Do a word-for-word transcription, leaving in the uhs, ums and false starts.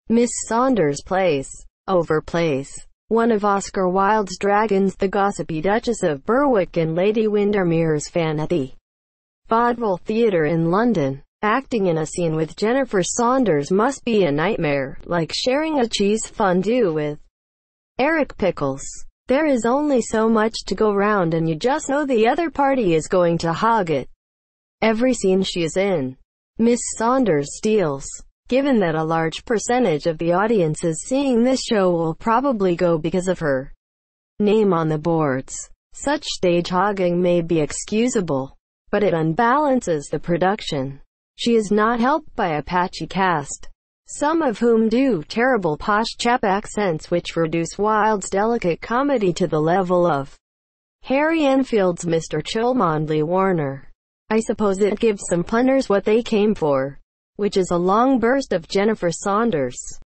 Miss Saunders plays overplays one of Oscar Wilde's dragons, the gossipy Duchess of Berwick and Lady Windermere's fan at the Vaudeville Theatre in London. Acting in a scene with Jennifer Saunders must be a nightmare, like sharing a cheese fondue with Eric Pickles. There is only so much to go round and you just know the other party is going to hog it. Every scene she is in, Miss Saunders steals. Given that a large percentage of the audiences seeing this show will probably go because of her name on the boards, such stage hogging may be excusable, but it unbalances the production. She is not helped by a patchy cast, some of whom do terrible posh chap accents which reduce Wilde's delicate comedy to the level of Harry Enfield's Mister Cholmondeley Warner. I suppose it gives some punters what they came for, which is a long burst of Jennifer Saunders.